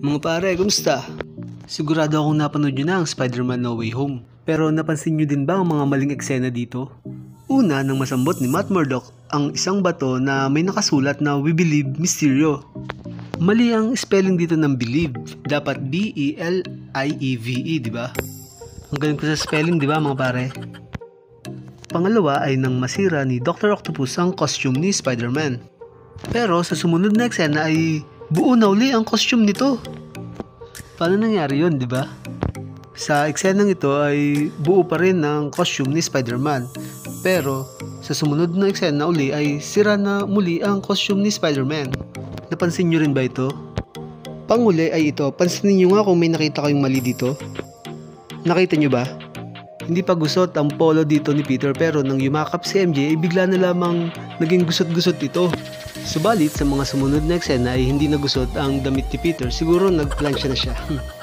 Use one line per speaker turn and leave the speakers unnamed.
Mga pare, kumusta? Sigurado akong napanood nyo na ang Spider-Man No Way Home. Pero napansin nyo din ba ang mga maling eksena dito? Una, nang masambot ni Matt Murdock ang isang bato na may nakasulat na "We Believe Mysterio". Mali ang spelling dito ng believe. Dapat B-E-L-I-E-V-E, di ba? Ang galing ko sa spelling, di ba mga pare? Pangalawa ay nang masira ni Dr. Octopus ang costume ni Spider-Man. Pero sa sumunod na eksena ay buo na uli ang costume nito. Paano nangyari yun, di ba? Sa eksenang ito ay buo pa rin ang costume ni Spider-Man. Pero sa sumunod na eksena uli ay sira na muli ang costume ni Spider-Man. Napansin nyo rin ba ito? Panguli ay ito, pansinin nyo nga kung may nakita kayong mali dito. Nakita nyo ba? Hindi pa gusot ang polo dito ni Peter, pero nang yumakap si MJ ay bigla na lamang naging gusot-gusot ito. Subalit sa mga sumunod na eksena ay hindi na gusot ang damit ni Peter, siguro nagplansya na siya.